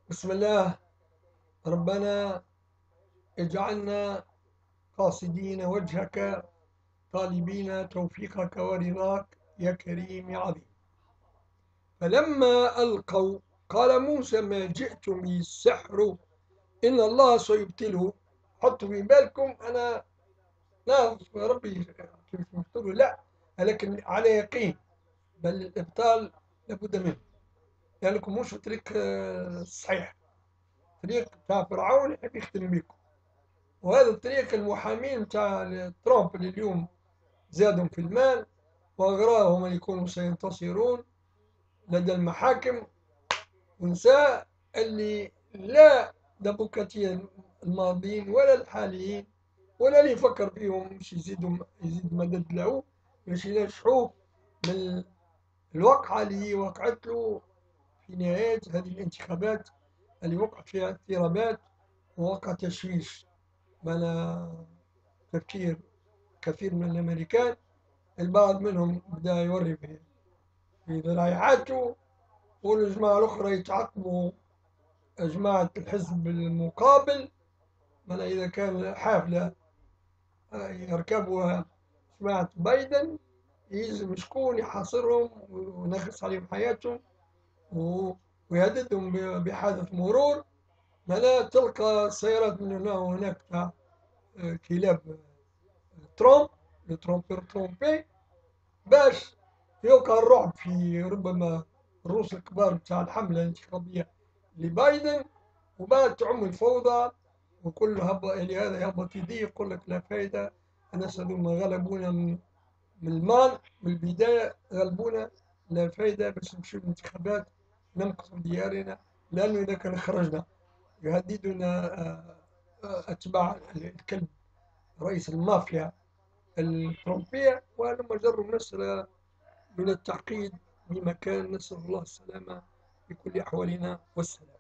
بسم الله. ربنا اجعلنا قاصدين وجهك طالبين توفيقك ورضاك يا كريم يا عظيم. فلما ألقوا قال موسى ما جئتم به السحر إن الله سيبطله. حطوا في بالكم أنا لا ربي كيف يبطله، لا، لكن على يقين، بل الإبطال لابد منه لأنكم مش في طريق صحيح، طريق بتاع فرعون يحب يختم بكم. وهذا الطريق المحامين بتاع ترامب اللي اليوم زادهم في المال وأغراهم أن يكونوا سينتصرون لدى المحاكم، ونساء اللي لا ديمقراطية الماضيين ولا الحاليين ولا اللي يفكر فيهم مش يزيد مدد له باش ينجحوه من الوقعة اللي وقعت له في نهاية هذه الانتخابات اللي وقعت فيها اضطرابات ووقع تشويش بين تفكير كثير من الأمريكان. البعض منهم بدأ يوري في ذريعاته، والجماعة الأخرى يتعقبوا جماعة الحزب المقابل. من إذا كان حافلة يركبها جماعة بايدن يلزم شكون يحاصرهم وينغص عليهم حياتهم ويهددهم بحادث مرور. لا تلقى سيارات من هنا وهناك تاع كلاب ترامب، الترومبير ترومبي، باش يوقع الرعب في ربما الرؤوس الكبار بتاع الحملة الانتخابية لبايدن، وبعد تعم الفوضى وكل هبط اللي هذا يهبط يديه يقول لك لا فايدة. الناس هذوما غلبونا من المال من البداية، غلبونا لا فايدة باش نمشيو الانتخابات ننقذوا ديارنا، لأنه إذا كان خرجنا يهددنا أتباع الكلب رئيس المافيا الترامبية، وهذا مجر مسألة من التعقيد بمكان. نسأل الله السلامة في كل أحوالنا والسلام.